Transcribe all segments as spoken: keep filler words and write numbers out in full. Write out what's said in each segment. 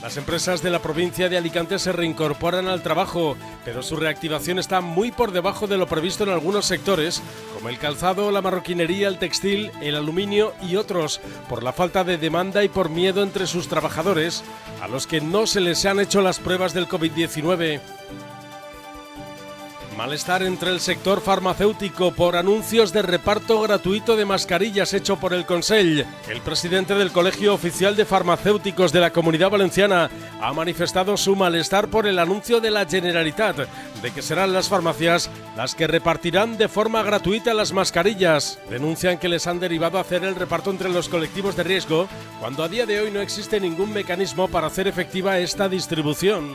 Las empresas de la provincia de Alicante se reincorporan al trabajo, pero su reactivación está muy por debajo de lo previsto en algunos sectores, como el calzado, la marroquinería, el textil, el aluminio y otros, por la falta de demanda y por miedo entre sus trabajadores, a los que no se les han hecho las pruebas del COVID diecinueve. Malestar entre el sector farmacéutico por anuncios de reparto gratuito de mascarillas hecho por el Consell. El presidente del Colegio Oficial de Farmacéuticos de la Comunidad Valenciana ha manifestado su malestar por el anuncio de la Generalitat de que serán las farmacias las que repartirán de forma gratuita las mascarillas. Denuncian que les han derivado a hacer el reparto entre los colectivos de riesgo, cuando a día de hoy no existe ningún mecanismo para hacer efectiva esta distribución.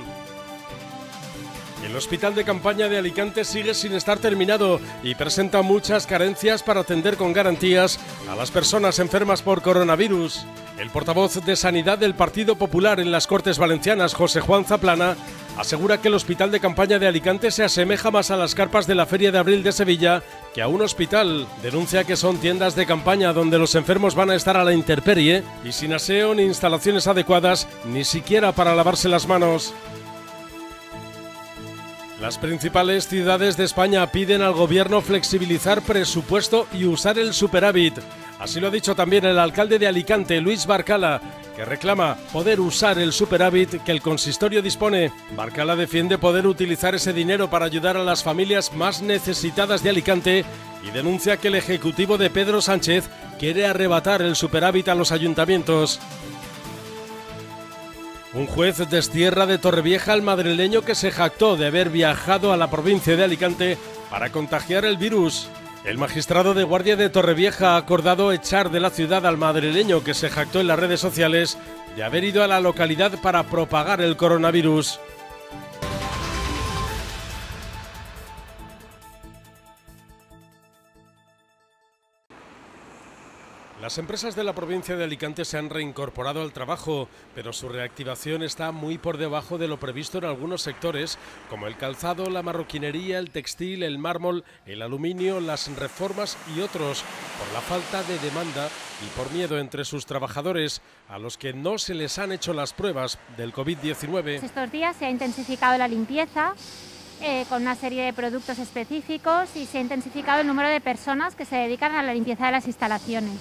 El hospital de campaña de Alicante sigue sin estar terminado y presenta muchas carencias para atender con garantías a las personas enfermas por coronavirus. El portavoz de Sanidad del Partido Popular en las Cortes Valencianas, José Juan Zaplana, asegura que el hospital de campaña de Alicante se asemeja más a las carpas de la Feria de Abril de Sevilla que a un hospital. Denuncia que son tiendas de campaña donde los enfermos van a estar a la intemperie y sin aseo ni instalaciones adecuadas, ni siquiera para lavarse las manos. Las principales ciudades de España piden al gobierno flexibilizar presupuesto y usar el superávit. Así lo ha dicho también el alcalde de Alicante, Luis Barcala, que reclama poder usar el superávit que el consistorio dispone. Barcala defiende poder utilizar ese dinero para ayudar a las familias más necesitadas de Alicante y denuncia que el ejecutivo de Pedro Sánchez quiere arrebatar el superávit a los ayuntamientos. Un juez destierra de Torrevieja al madrileño que se jactó de haber viajado a la provincia de Alicante para contagiar el virus. El magistrado de guardia de Torrevieja ha acordado echar de la ciudad al madrileño que se jactó en las redes sociales de haber ido a la localidad para propagar el coronavirus. Las empresas de la provincia de Alicante se han reincorporado al trabajo, pero su reactivación está muy por debajo de lo previsto en algunos sectores, como el calzado, la marroquinería, el textil, el mármol, el aluminio, las reformas y otros, por la falta de demanda y por miedo entre sus trabajadores, a los que no se les han hecho las pruebas del COVID diecinueve. Estos días se ha intensificado la limpieza, Eh, con una serie de productos específicos y se ha intensificado el número de personas que se dedican a la limpieza de las instalaciones.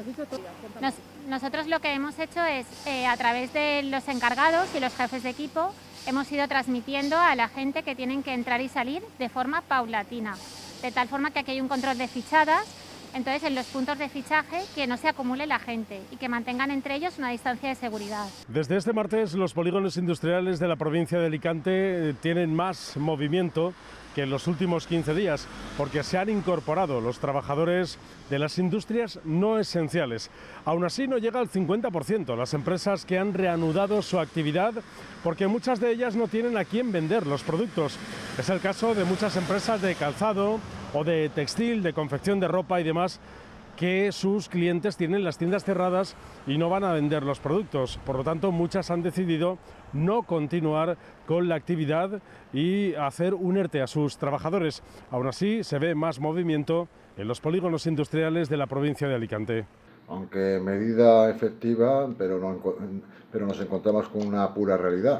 Nos, nosotros lo que hemos hecho es, eh, a través de los encargados y los jefes de equipo, hemos ido transmitiendo a la gente que tienen que entrar y salir de forma paulatina, de tal forma que aquí hay un control de fichadas. Entonces, en los puntos de fichaje, que no se acumule la gente y que mantengan entre ellos una distancia de seguridad. Desde este martes, los polígonos industriales de la provincia de Alicante tienen más movimiento que en los últimos quince días, porque se han incorporado los trabajadores de las industrias no esenciales. Aún así, no llega al cincuenta por ciento las empresas que han reanudado su actividad, porque muchas de ellas no tienen a quién vender los productos. Es el caso de muchas empresas de calzado o de textil, de confección de ropa y demás, que sus clientes tienen las tiendas cerradas y no van a vender los productos. Por lo tanto, muchas han decidido no continuar con la actividad y hacer un ERTE a sus trabajadores. Aún así, se ve más movimiento en los polígonos industriales de la provincia de Alicante. Aunque medida efectiva, pero, no, pero nos encontramos con una pura realidad,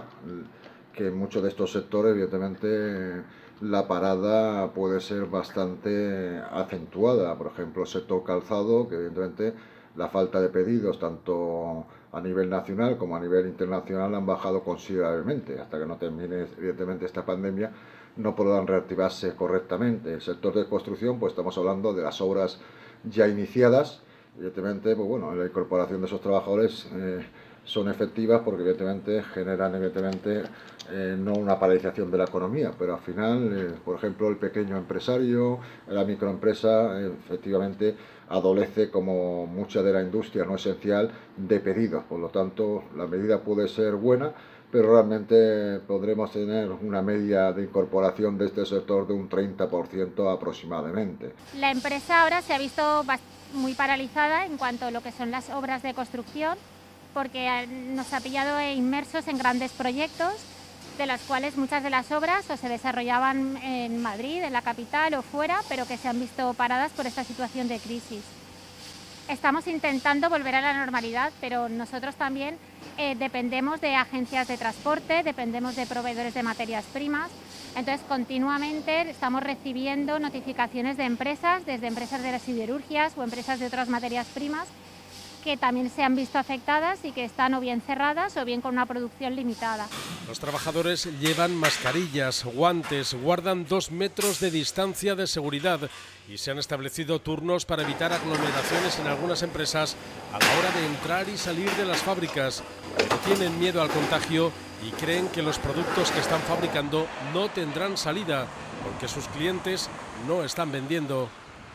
que en muchos de estos sectores, evidentemente, la parada puede ser bastante acentuada. Por ejemplo, el sector calzado, que evidentemente la falta de pedidos, tanto a nivel nacional como a nivel internacional, han bajado considerablemente. Hasta que no termine, evidentemente, esta pandemia, no podrán reactivarse correctamente. El sector de construcción, pues estamos hablando de las obras ya iniciadas. Evidentemente, pues bueno, la incorporación de esos trabajadores eh, son efectivas porque evidentemente generan evidentemente eh, no una paralización de la economía, pero al final, eh, por ejemplo, el pequeño empresario, la microempresa, eh, efectivamente adolece, como mucha de la industria no esencial, de pedidos. Por lo tanto, la medida puede ser buena, pero realmente podremos tener una media de incorporación de este sector de un treinta por ciento aproximadamente. La empresa ahora se ha visto muy paralizada en cuanto a lo que son las obras de construcción, porque nos ha pillado inmersos en grandes proyectos, de las cuales muchas de las obras o se desarrollaban en Madrid, en la capital o fuera, pero que se han visto paradas por esta situación de crisis. estamos intentando volver a la normalidad, pero nosotros también eh, dependemos de agencias de transporte, dependemos de proveedores de materias primas. Entonces, continuamente estamos recibiendo notificaciones de empresas, desde empresas de las siderurgias o empresas de otras materias primas, que también se han visto afectadas y que están o bien cerradas o bien con una producción limitada. Los trabajadores llevan mascarillas, guantes, guardan dos metros de distancia de seguridad y se han establecido turnos para evitar aglomeraciones en algunas empresas a la hora de entrar y salir de las fábricas, porque tienen miedo al contagio y creen que los productos que están fabricando no tendrán salida, porque sus clientes no están vendiendo.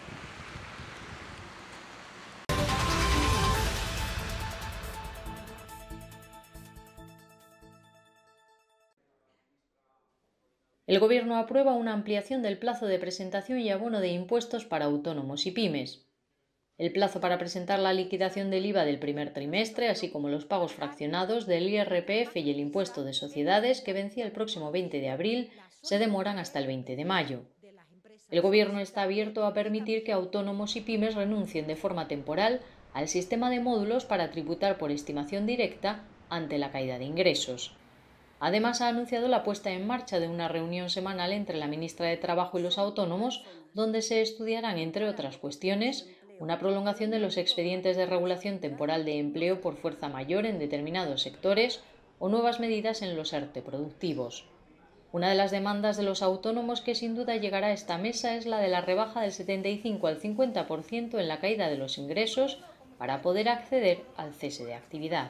El Gobierno aprueba una ampliación del plazo de presentación y abono de impuestos para autónomos y pymes. El plazo para presentar la liquidación del I V A del primer trimestre, así como los pagos fraccionados del I R P F y el impuesto de sociedades, que vencía el próximo veinte de abril, se demoran hasta el veinte de mayo. El Gobierno está abierto a permitir que autónomos y pymes renuncien de forma temporal al sistema de módulos para tributar por estimación directa ante la caída de ingresos. Además, ha anunciado la puesta en marcha de una reunión semanal entre la ministra de Trabajo y los autónomos, donde se estudiarán, entre otras cuestiones, una prolongación de los expedientes de regulación temporal de empleo por fuerza mayor en determinados sectores o nuevas medidas en los ERTE productivos. Una de las demandas de los autónomos que sin duda llegará a esta mesa es la de la rebaja del setenta y cinco al cincuenta por ciento en la caída de los ingresos para poder acceder al cese de actividad.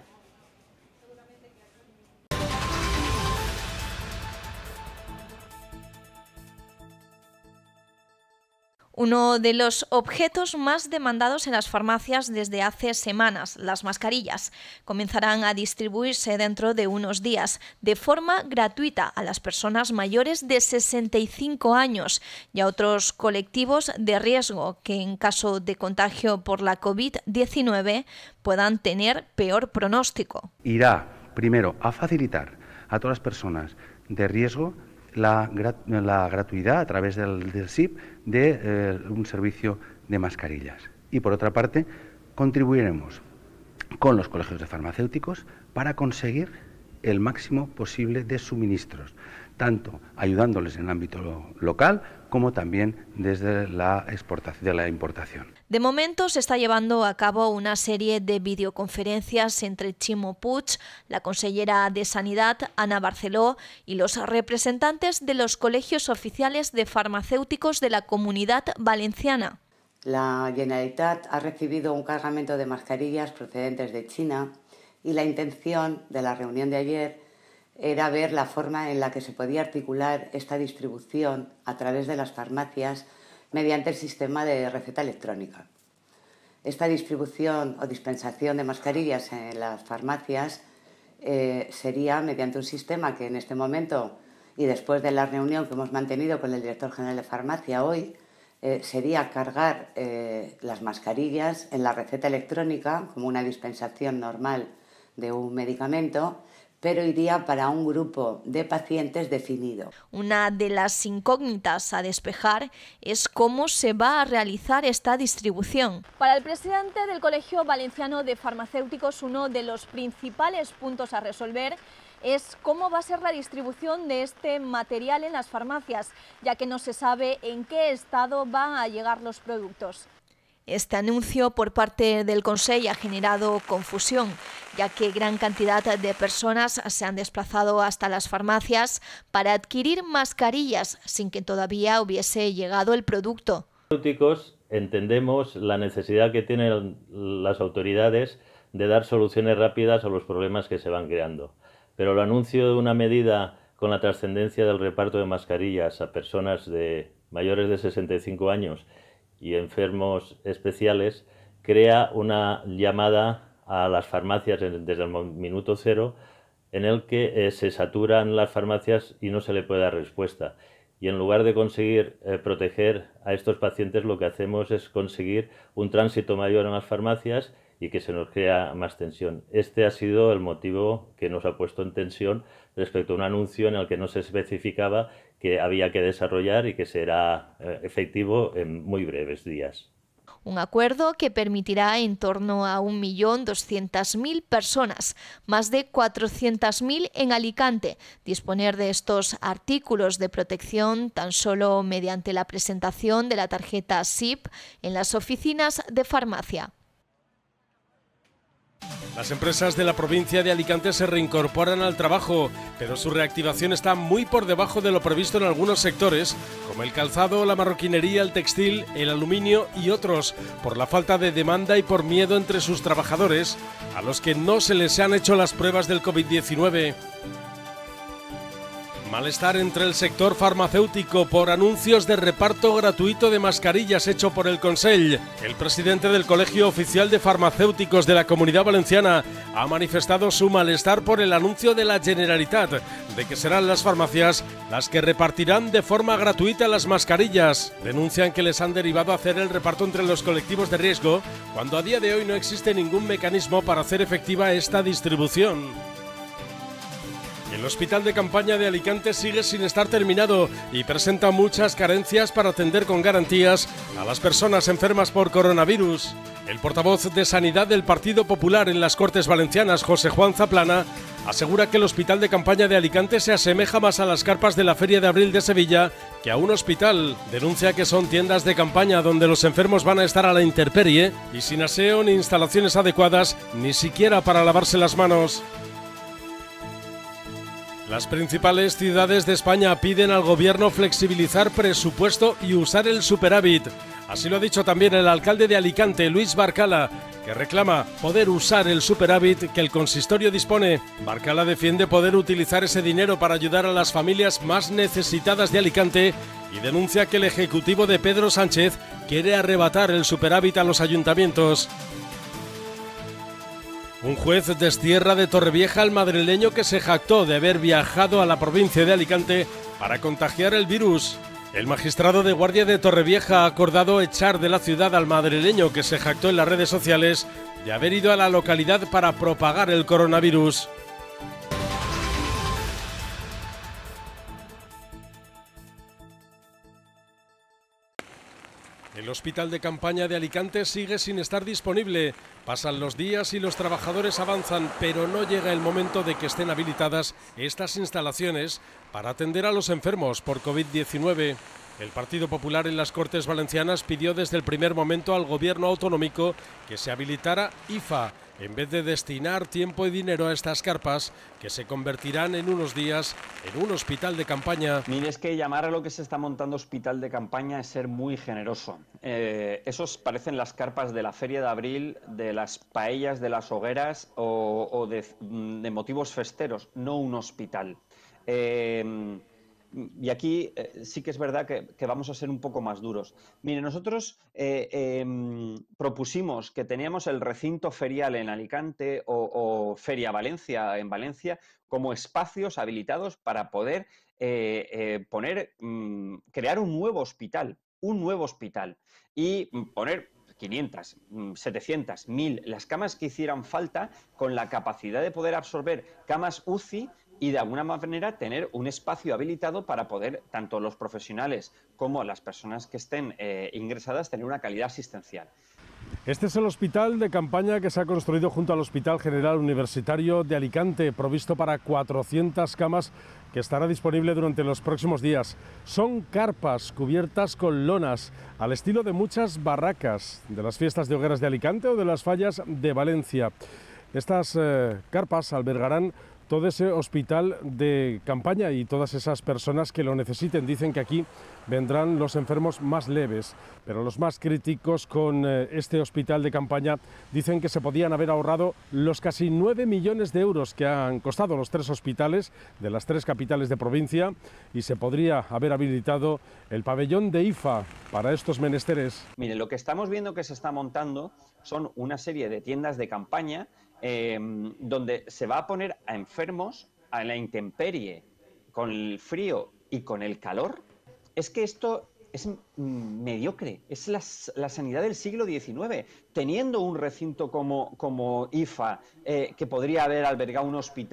Uno de los objetos más demandados en las farmacias desde hace semanas, las mascarillas, comenzarán a distribuirse dentro de unos días de forma gratuita a las personas mayores de sesenta y cinco años y a otros colectivos de riesgo que en caso de contagio por la COVID diecinueve puedan tener peor pronóstico. Irá primero a facilitar a todas las personas de riesgo La, la gratuidad a través del, del S I P de eh, un servicio de mascarillas. Y por otra parte, contribuiremos con los colegios de farmacéuticos para conseguir el máximo posible de suministros, tanto ayudándoles en el ámbito local como también desde la exportación, de la importación. De momento se está llevando a cabo una serie de videoconferencias entre Ximo Puig, la consellera de Sanidad, Ana Barceló, y los representantes de los colegios oficiales de farmacéuticos de la Comunidad Valenciana. La Generalitat ha recibido un cargamento de mascarillas procedentes de China y la intención de la reunión de ayer era ver la forma en la que se podía articular esta distribución a través de las farmacias mediante el sistema de receta electrónica. Esta distribución o dispensación de mascarillas en las farmacias eh, sería mediante un sistema que en este momento, y después de la reunión que hemos mantenido con el director general de farmacia hoy, eh, sería cargar eh, las mascarillas en la receta electrónica como una dispensación normal de un medicamento, pero iría para un grupo de pacientes definido. Una de las incógnitas a despejar es cómo se va a realizar esta distribución. Para el presidente del Colegio Valenciano de Farmacéuticos, uno de los principales puntos a resolver es cómo va a ser la distribución de este material en las farmacias, ya que no se sabe en qué estado van a llegar los productos. Este anuncio por parte del Consell ha generado confusión, ya que gran cantidad de personas se han desplazado hasta las farmacias para adquirir mascarillas sin que todavía hubiese llegado el producto. Los entendemos la necesidad que tienen las autoridades de dar soluciones rápidas a los problemas que se van creando, pero el anuncio de una medida con la trascendencia del reparto de mascarillas a personas de mayores de sesenta y cinco años y enfermos especiales crea una llamada a las farmacias desde el minuto cero en el que eh, se saturan las farmacias y no se le puede dar respuesta. Y en lugar de conseguir eh, proteger a estos pacientes, lo que hacemos es conseguir un tránsito mayor en las farmacias y que se nos crea más tensión. Este ha sido el motivo que nos ha puesto en tensión respecto a un anuncio en el que no se especificaba que había que desarrollar y que será eh, efectivo en muy breves días. Un acuerdo que permitirá en torno a un millón doscientas mil personas, más de cuatrocientas mil en Alicante, disponer de estos artículos de protección tan solo mediante la presentación de la tarjeta S I P en las oficinas de farmacia. Las empresas de la provincia de Alicante se reincorporan al trabajo, pero su reactivación está muy por debajo de lo previsto en algunos sectores, como el calzado, la marroquinería, el textil, el aluminio y otros, por la falta de demanda y por miedo entre sus trabajadores, a los que no se les han hecho las pruebas del COVID diecinueve. Malestar entre el sector farmacéutico por anuncios de reparto gratuito de mascarillas hecho por el Consell. El presidente del Colegio Oficial de Farmacéuticos de la Comunidad Valenciana ha manifestado su malestar por el anuncio de la Generalitat de que serán las farmacias las que repartirán de forma gratuita las mascarillas. Denuncian que les han derivado a hacer el reparto entre los colectivos de riesgo, cuando a día de hoy no existe ningún mecanismo para hacer efectiva esta distribución. El hospital de campaña de Alicante sigue sin estar terminado y presenta muchas carencias para atender con garantías a las personas enfermas por coronavirus. El portavoz de Sanidad del Partido Popular en las Cortes Valencianas, José Juan Zaplana, asegura que el hospital de campaña de Alicante se asemeja más a las carpas de la Feria de Abril de Sevilla que a un hospital. Denuncia que son tiendas de campaña donde los enfermos van a estar a la intemperie y sin aseo ni instalaciones adecuadas, ni siquiera para lavarse las manos. Las principales ciudades de España piden al gobierno flexibilizar presupuesto y usar el superávit. Así lo ha dicho también el alcalde de Alicante, Luis Barcala, que reclama poder usar el superávit que el consistorio dispone. Barcala defiende poder utilizar ese dinero para ayudar a las familias más necesitadas de Alicante y denuncia que el ejecutivo de Pedro Sánchez quiere arrebatar el superávit a los ayuntamientos. Un juez destierra de Torrevieja al madrileño que se jactó de haber viajado a la provincia de Alicante para contagiar el virus. El magistrado de guardia de Torrevieja ha acordado echar de la ciudad al madrileño que se jactó en las redes sociales de haber ido a la localidad para propagar el coronavirus. El hospital de campaña de Alicante sigue sin estar disponible. Pasan los días y los trabajadores avanzan, pero no llega el momento de que estén habilitadas estas instalaciones para atender a los enfermos por COVID diecinueve. El Partido Popular en las Cortes Valencianas pidió desde el primer momento al gobierno autonómico que se habilitara I F A, en vez de destinar tiempo y dinero a estas carpas, que se convertirán en unos días en un hospital de campaña. Mire, es que llamar a lo que se está montando hospital de campaña es ser muy generoso. Eh, esos parecen las carpas de la Feria de Abril, de las paellas de las hogueras o, o de, de motivos festeros, no un hospital. Eh, Y aquí eh, sí que es verdad que, que vamos a ser un poco más duros. Mire, nosotros eh, eh, propusimos que teníamos el recinto ferial en Alicante o, o Feria Valencia en Valencia como espacios habilitados para poder eh, eh, poner, mm, crear un nuevo hospital, un nuevo hospital y poner quinientas, setecientas, mil, las camas que hicieran falta con la capacidad de poder absorber camas U C I y de alguna manera tener un espacio habilitado para poder, tanto los profesionales como las personas que estén eh, ingresadas, tener una calidad asistencial. Este es el hospital de campaña que se ha construido junto al Hospital General Universitario de Alicante, provisto para cuatrocientas camas, que estará disponible durante los próximos días. Son carpas cubiertas con lonas, al estilo de muchas barracas de las fiestas de hogueras de Alicante o de las fallas de Valencia. Estas eh, carpas albergarán todo ese hospital de campaña y todas esas personas que lo necesiten. Dicen que aquí vendrán los enfermos más leves, pero los más críticos con eh, este hospital de campaña dicen que se podían haber ahorrado los casi nueve millones de euros que han costado los tres hospitales de las tres capitales de provincia y se podría haber habilitado el pabellón de I F A para estos menesteres. Mire, lo que estamos viendo que se está montando son una serie de tiendas de campaña Eh, donde se va a poner a enfermos a la intemperie, con el frío y con el calor. Es que esto es mm, mediocre, es la, la sanidad del siglo diecinueve. Teniendo un recinto como, como I F A, eh, que podría haber albergado un hospital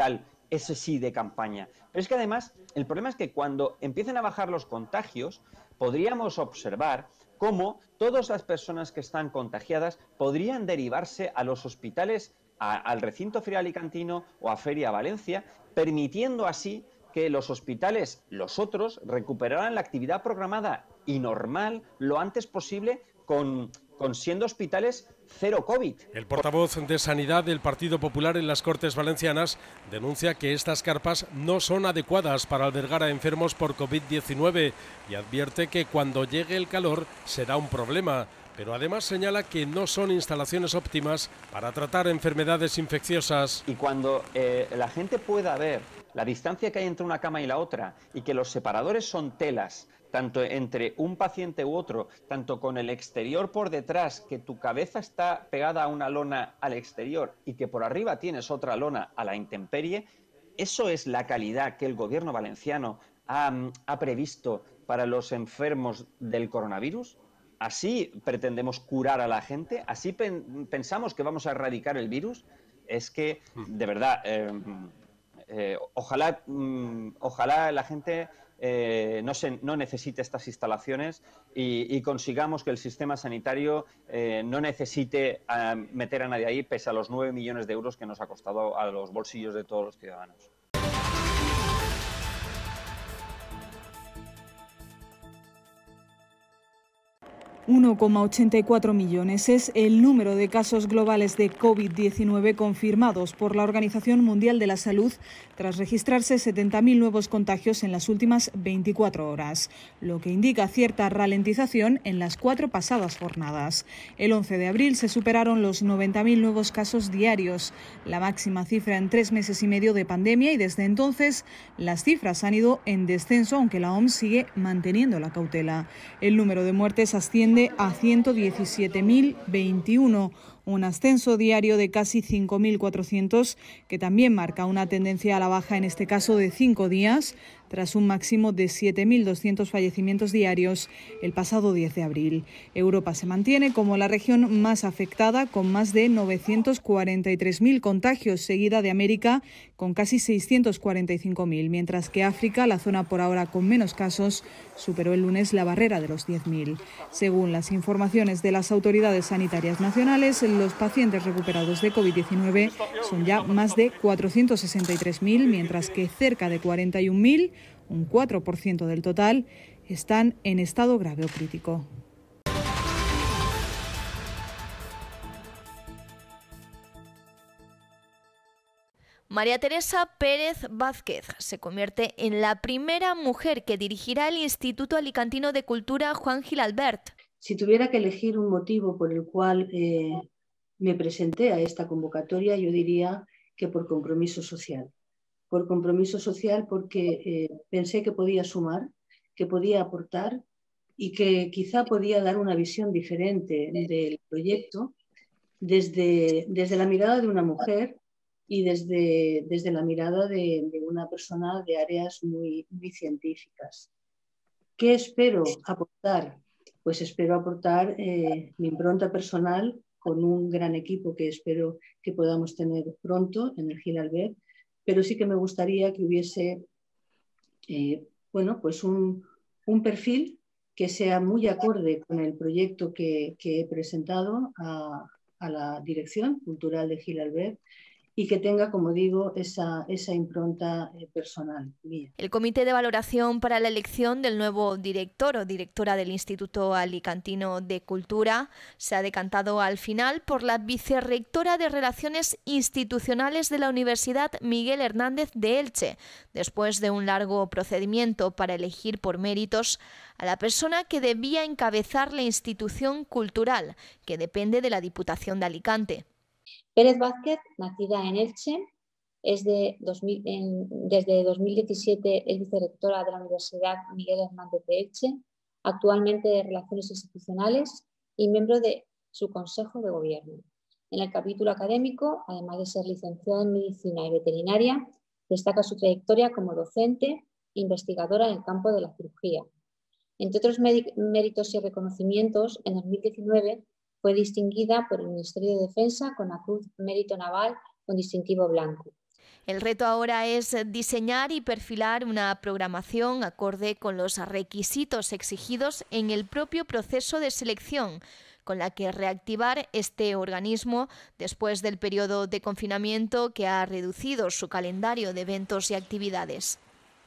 ese sí de campaña. Pero es que además el problema es que cuando empiecen a bajar los contagios podríamos observar cómo todas las personas que están contagiadas podrían derivarse a los hospitales, a, al recinto ferial alicantino o a Feria Valencia, permitiendo así que los hospitales, los otros, recuperaran la actividad programada y normal lo antes posible con, con siendo hospitales cero COVID. El portavoz de Sanidad del Partido Popular en las Cortes Valencianas denuncia que estas carpas no son adecuadas para albergar a enfermos por COVID diecinueve y advierte que cuando llegue el calor será un problema. Pero además señala que no son instalaciones óptimas para tratar enfermedades infecciosas. Y cuando eh, la gente pueda ver la distancia que hay entre una cama y la otra y que los separadores son telas, tanto entre un paciente u otro, tanto con el exterior por detrás, que tu cabeza está pegada a una lona al exterior y que por arriba tienes otra lona a la intemperie, eso es la calidad que el gobierno valenciano ha, ha previsto para los enfermos del coronavirus. ¿Así pretendemos curar a la gente? ¿Así pen pensamos que vamos a erradicar el virus? Es que, de verdad, eh, eh, ojalá, mm, ojalá la gente eh, no, se, no necesite estas instalaciones y, y consigamos que el sistema sanitario eh, no necesite eh, meter a nadie ahí, pese a los nueve millones de euros que nos ha costado a los bolsillos de todos los ciudadanos. uno coma ochenta y cuatro millones es el número de casos globales de COVID diecinueve confirmados por la Organización Mundial de la Salud tras registrarse setenta mil nuevos contagios en las últimas veinticuatro horas, lo que indica cierta ralentización en las cuatro pasadas jornadas. El once de abril se superaron los noventa mil nuevos casos diarios, la máxima cifra en tres meses y medio de pandemia, y desde entonces las cifras han ido en descenso, aunque la O M S sigue manteniendo la cautela. El número de muertes asciende a ciento diecisiete mil veintiuno, un ascenso diario de casi cinco mil cuatrocientos, que también marca una tendencia a la baja, en este caso de cinco días, tras un máximo de siete mil doscientos fallecimientos diarios el pasado diez de abril. Europa se mantiene como la región más afectada, con más de novecientos cuarenta y tres mil contagios, seguida de América con casi seiscientos cuarenta y cinco mil, mientras que África, la zona por ahora con menos casos, superó el lunes la barrera de los diez mil. Según las informaciones de las autoridades sanitarias nacionales, los pacientes recuperados de COVID diecinueve son ya más de cuatrocientos sesenta y tres mil, mientras que cerca de cuarenta y un mil, un cuatro por ciento del total, están en estado grave o crítico. María Teresa Pérez Vázquez se convierte en la primera mujer que dirigirá el Instituto Alicantino de Cultura Juan Gil Albert. Si tuviera que elegir un motivo por el cual eh, me presenté a esta convocatoria, yo diría que por compromiso social. Por compromiso social porque eh, pensé que podía sumar, que podía aportar y que quizá podía dar una visión diferente del proyecto desde, desde la mirada de una mujer y desde, desde la mirada de, de una persona de áreas muy, muy científicas. ¿Qué espero aportar? Pues espero aportar eh, mi impronta personal con un gran equipo que espero que podamos tener pronto en el Gil Albert, pero sí que me gustaría que hubiese eh, bueno, pues un, un perfil que sea muy acorde con el proyecto que, que he presentado a, a la Dirección Cultural de Gil Albert, y que tenga, como digo, esa, esa impronta eh, personal mía. El Comité de Valoración para la elección del nuevo director o directora del Instituto Alicantino de Cultura se ha decantado al final por la vicerrectora de Relaciones Institucionales de la Universidad Miguel Hernández de Elche, después de un largo procedimiento para elegir por méritos a la persona que debía encabezar la institución cultural, que depende de la Diputación de Alicante. Pérez Vázquez, nacida en Elche, es de dos mil, en, desde dos mil diecisiete es vicerrectora de la Universidad Miguel Hernández de Elche, actualmente de Relaciones Institucionales y miembro de su Consejo de Gobierno. En el capítulo académico, además de ser licenciada en Medicina y Veterinaria, destaca su trayectoria como docente e investigadora en el campo de la cirugía. Entre otros méritos y reconocimientos, en dos mil diecinueve fue distinguida por el Ministerio de Defensa con la Cruz Mérito Naval con distintivo blanco. El reto ahora es diseñar y perfilar una programación acorde con los requisitos exigidos en el propio proceso de selección, con la que reactivar este organismo después del periodo de confinamiento que ha reducido su calendario de eventos y actividades.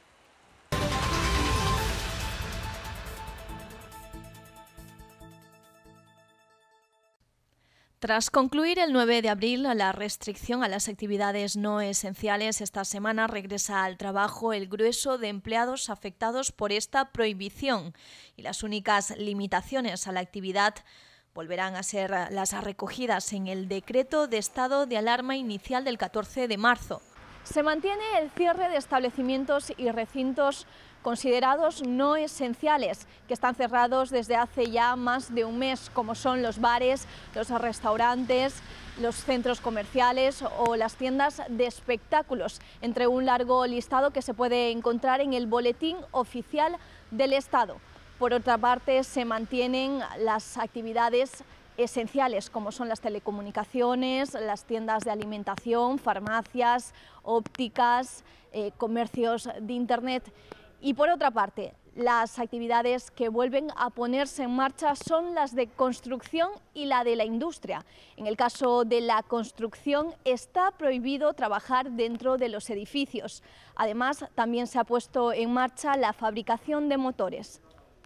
Tras concluir el nueve de abril la restricción a las actividades no esenciales, esta semana regresa al trabajo el grueso de empleados afectados por esta prohibición y las únicas limitaciones a la actividad volverán a ser las recogidas en el decreto de estado de alarma inicial del catorce de marzo. Se mantiene el cierre de establecimientos y recintos considerados no esenciales, que están cerrados desde hace ya más de un mes, como son los bares, los restaurantes, los centros comerciales o las tiendas de espectáculos, entre un largo listado que se puede encontrar en el Boletín Oficial del Estado. Por otra parte, se mantienen las actividades esenciales, como son las telecomunicaciones, las tiendas de alimentación, farmacias, ópticas, eh, comercios de Internet. Y por otra parte, las actividades que vuelven a ponerse en marcha son las de construcción y la de la industria. En el caso de la construcción está prohibido trabajar dentro de los edificios. Además, también se ha puesto en marcha la fabricación de motores.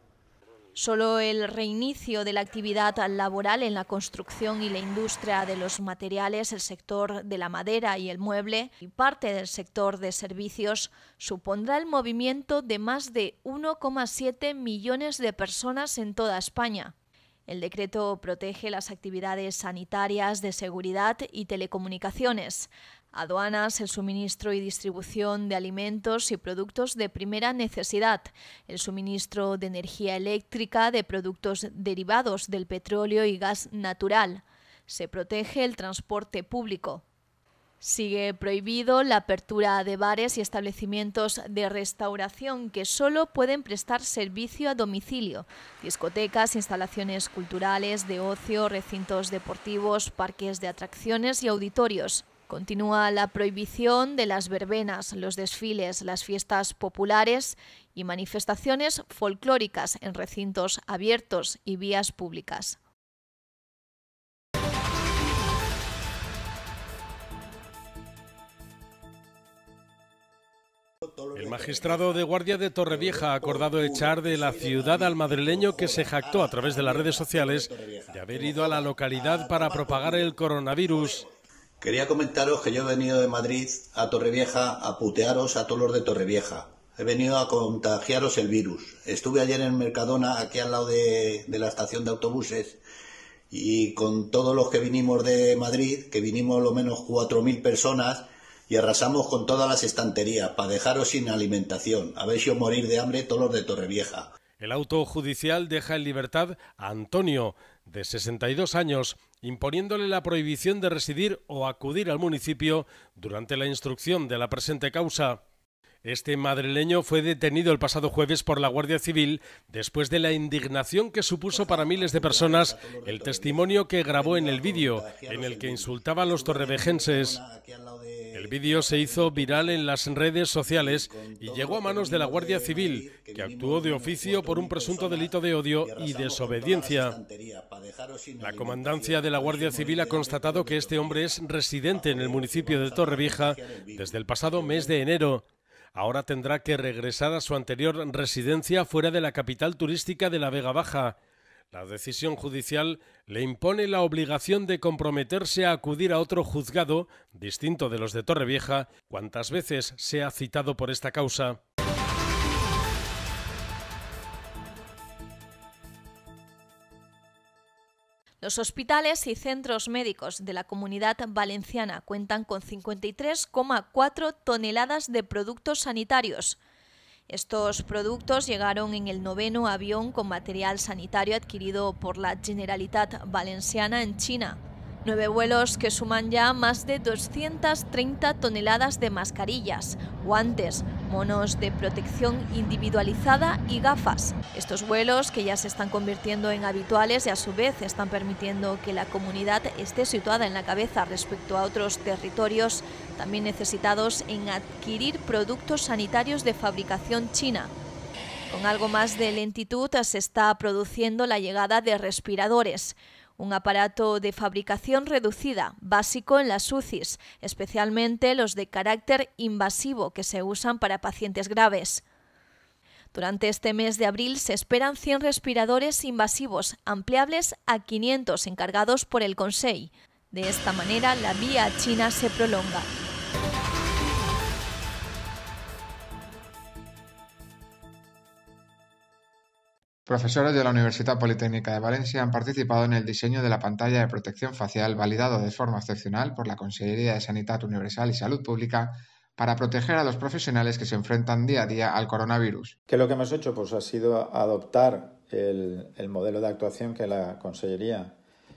Solo el reinicio de la actividad laboral en la construcción y la industria de los materiales, el sector de la madera y el mueble y parte del sector de servicios supondrá el movimiento de más de uno coma siete millones de personas en toda España. El decreto protege las actividades sanitarias, de seguridad y telecomunicaciones, aduanas, el suministro y distribución de alimentos y productos de primera necesidad, el suministro de energía eléctrica, de productos derivados del petróleo y gas natural. Se protege el transporte público. Sigue prohibido la apertura de bares y establecimientos de restauración que solo pueden prestar servicio a domicilio, discotecas, instalaciones culturales, de ocio, recintos deportivos, parques de atracciones y auditorios. Continúa la prohibición de las verbenas, los desfiles, las fiestas populares y manifestaciones folclóricas en recintos abiertos y vías públicas. El magistrado de guardia de Torrevieja ha acordado echar de la ciudad al madrileño que se jactó a través de las redes sociales de haber ido a la localidad para propagar el coronavirus. Quería comentaros que yo he venido de Madrid a Torrevieja a putearos a todos los de Torrevieja. He venido a contagiaros el virus. Estuve ayer en Mercadona, aquí al lado de, de la estación de autobuses, y con todos los que vinimos de Madrid, que vinimos lo menos cuatro mil personas, y arrasamos con todas las estanterías para dejaros sin alimentación. Habéis ido a morir de hambre todos los de Torrevieja. El auto judicial deja en libertad a Antonio, de sesenta y dos años, imponiéndole la prohibición de residir o acudir al municipio durante la instrucción de la presente causa. Este madrileño fue detenido el pasado jueves por la Guardia Civil después de la indignación que supuso para miles de personas el testimonio que grabó en el vídeo, en el que insultaba a los torrevejenses. El vídeo se hizo viral en las redes sociales y llegó a manos de la Guardia Civil, que actuó de oficio por un presunto delito de odio y desobediencia. La comandancia de la Guardia Civil ha constatado que este hombre es residente en el municipio de Torrevieja desde el pasado mes de enero. Ahora tendrá que regresar a su anterior residencia fuera de la capital turística de la Vega Baja. La decisión judicial le impone la obligación de comprometerse a acudir a otro juzgado, distinto de los de Torrevieja, cuantas veces sea citado por esta causa. Los hospitales y centros médicos de la Comunidad Valenciana cuentan con cincuenta y tres coma cuatro toneladas de productos sanitarios. Estos productos llegaron en el noveno avión con material sanitario adquirido por la Generalitat Valenciana en China. Nueve vuelos que suman ya más de doscientas treinta toneladas de mascarillas, guantes, monos de protección individualizada y gafas. Estos vuelos, que ya se están convirtiendo en habituales y a su vez están permitiendo que la comunidad esté situada en la cabeza respecto a otros territorios también necesitados en adquirir productos sanitarios de fabricación china. Con algo más de lentitud se está produciendo la llegada de respiradores, un aparato de fabricación reducida, básico en las U C Is, especialmente los de carácter invasivo que se usan para pacientes graves. Durante este mes de abril se esperan cien respiradores invasivos, ampliables a quinientos encargados por el Consejo. De esta manera, la vía a China se prolonga. Profesores de la Universitat Politécnica de Valencia han participado en el diseño de la pantalla de protección facial validado de forma excepcional por la Consellería de Sanidad Universal y Salud Pública para proteger a los profesionales que se enfrentan día a día al coronavirus. ¿Qué es lo que hemos hecho? Pues ha sido adoptar el, el modelo de actuación que la Consellería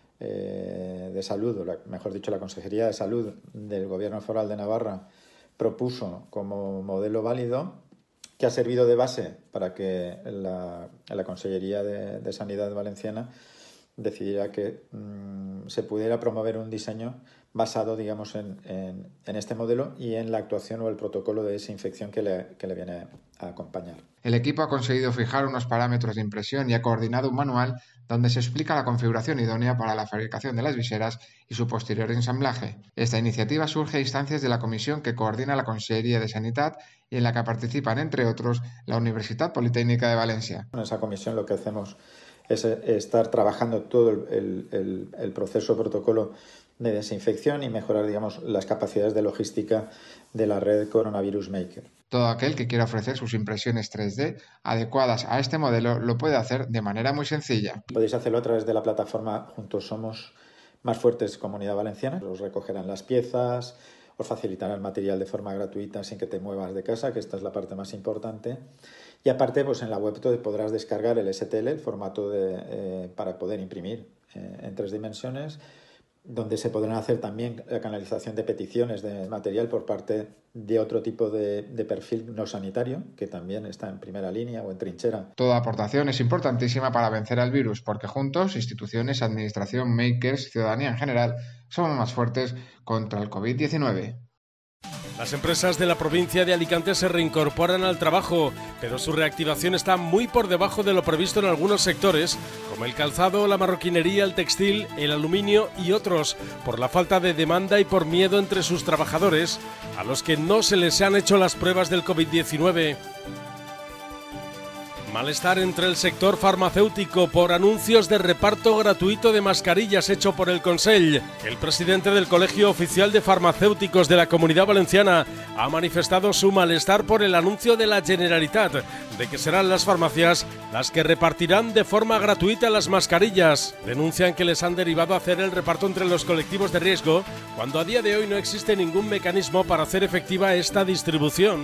eh, de Salud, o la, mejor dicho la Consejería de Salud del Gobierno Foral de Navarra propuso como modelo válido, que ha servido de base para que la, la Consellería de, de Sanidad Valenciana decidiera que mmm, se pudiera promover un diseño basado, digamos, en, en, en este modelo y en la actuación o el protocolo de desinfección que le, que le viene a acompañar. El equipo ha conseguido fijar unos parámetros de impresión y ha coordinado un manual donde se explica la configuración idónea para la fabricación de las viseras y su posterior ensamblaje. Esta iniciativa surge a instancias de la comisión que coordina la Consellería de Sanidad y en la que participan, entre otros, la Universitat Politécnica de Valencia. En esa comisión lo que hacemos es estar trabajando todo el, el, el proceso protocolo de desinfección y mejorar, digamos, las capacidades de logística de la red Coronavirus Maker. Todo aquel que quiera ofrecer sus impresiones tres D adecuadas a este modelo lo puede hacer de manera muy sencilla. Podéis hacerlo a través de la plataforma Juntos Somos Más Fuertes Comunidad Valenciana. Os recogerán las piezas, os facilitarán el material de forma gratuita sin que te muevas de casa, que esta es la parte más importante. Y aparte, pues en la web podrás descargar el S T L, el formato de, eh, para poder imprimir eh, en tres dimensiones, donde se podrán hacer también la canalización de peticiones de material por parte de otro tipo de, de perfil no sanitario, que también está en primera línea o en trinchera. Toda aportación es importantísima para vencer al virus, porque juntos, instituciones, administración, makers, ciudadanía en general, somos más fuertes contra el COVID diecinueve. Las empresas de la provincia de Alicante se reincorporan al trabajo, pero su reactivación está muy por debajo de lo previsto en algunos sectores, como el calzado, la marroquinería, el textil, el aluminio y otros, por la falta de demanda y por miedo entre sus trabajadores, a los que no se les han hecho las pruebas del COVID diecinueve. Malestar entre el sector farmacéutico por anuncios de reparto gratuito de mascarillas hecho por el Consell. El presidente del Colegio Oficial de Farmacéuticos de la Comunidad Valenciana ha manifestado su malestar por el anuncio de la Generalitat de que serán las farmacias las que repartirán de forma gratuita las mascarillas. Denuncian que les han derivado a hacer el reparto entre los colectivos de riesgo, cuando a día de hoy no existe ningún mecanismo para hacer efectiva esta distribución.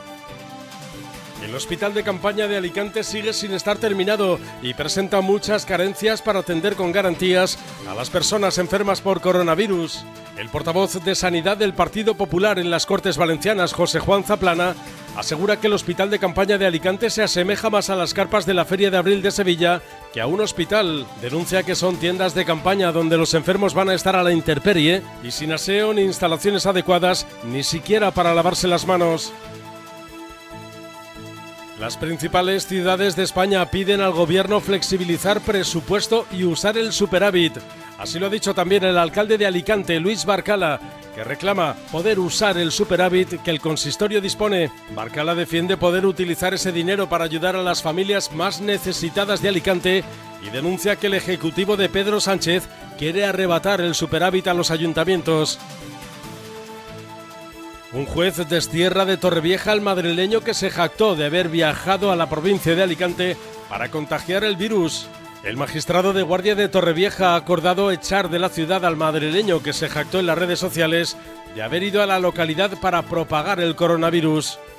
El hospital de campaña de Alicante sigue sin estar terminado y presenta muchas carencias para atender con garantías a las personas enfermas por coronavirus. El portavoz de Sanidad del Partido Popular en las Cortes Valencianas, José Juan Zaplana, asegura que el hospital de campaña de Alicante se asemeja más a las carpas de la Feria de Abril de Sevilla que a un hospital. Denuncia que son tiendas de campaña donde los enfermos van a estar a la intemperie y sin aseo ni instalaciones adecuadas, ni siquiera para lavarse las manos. Las principales ciudades de España piden al gobierno flexibilizar presupuesto y usar el superávit. Así lo ha dicho también el alcalde de Alicante, Luis Barcala, que reclama poder usar el superávit que el consistorio dispone. Barcala defiende poder utilizar ese dinero para ayudar a las familias más necesitadas de Alicante y denuncia que el ejecutivo de Pedro Sánchez quiere arrebatar el superávit a los ayuntamientos. Un juez destierra de Torrevieja al madrileño que se jactó de haber viajado a la provincia de Alicante para contagiar el virus. El magistrado de guardia de Torrevieja ha acordado echar de la ciudad al madrileño que se jactó en las redes sociales de haber ido a la localidad para propagar el coronavirus.